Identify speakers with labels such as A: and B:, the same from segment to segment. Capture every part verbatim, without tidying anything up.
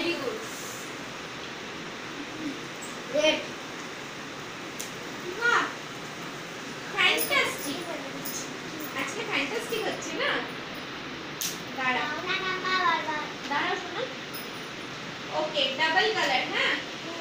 A: Very good.
B: Red.
A: Wow. Fantastic. আজকে fantastic হচ্ছে না? দাঁড়াও। দাঁড়াও শোনো। Okay, double color, হ্যাঁ?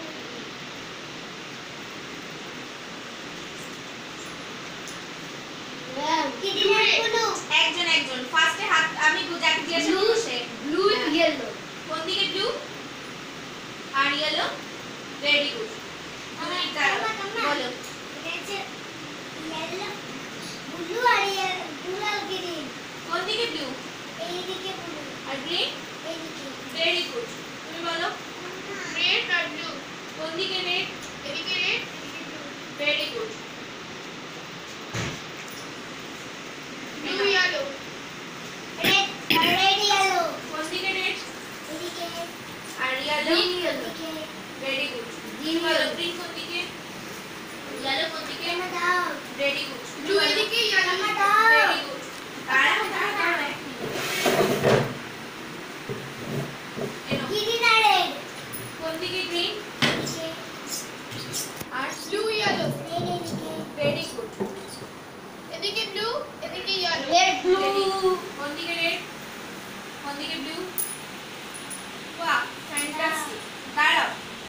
A: একজন একজন ফার্স্টে হাত আমি যাকে জিজ্ঞাসা করব সে
B: ব্লু ইয়েলো
A: কোন দিকে ব্লু আর ইয়েলো ভেরি গুড তুমি বলো
B: এটা ইয়েলো ব্লু আর ইয়েলো ব্লু আর গ্রিন
A: কোন দিকে ব্লু
B: এই দিকে ব্লু
A: আর গ্রিন
B: এই দিকে
A: ভেরি গুড তুমি বলো
C: রেড আর ব্লু
A: কোন দিকে রেড
C: এদিকে রেড এদিকে blue
A: very good
C: blue yellow
B: red red yellow
A: কোন দিকে রেড
B: এদিকে
A: আর ইয়েলো
B: এদিকে
A: ভেরি গুড গ্রিন বলো গ্রিন কোন দিকে ইয়েলো কোন দিকে
B: না দাও
A: ভেরি গুড
C: ব্লু এদিকে ইয়েলো
B: না দাও
A: ভেরি গুড তারা